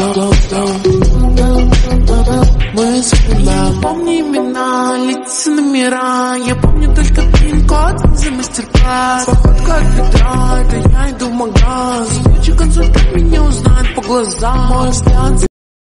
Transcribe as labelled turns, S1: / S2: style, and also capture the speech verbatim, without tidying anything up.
S1: Мы вспоминаем, помни имена, лица, номера. Я помню только пин-код за мастер-класс. Походка от бедра, это я иду в магаз. Лучший консультант меня узнает по глазам. Мой взгляд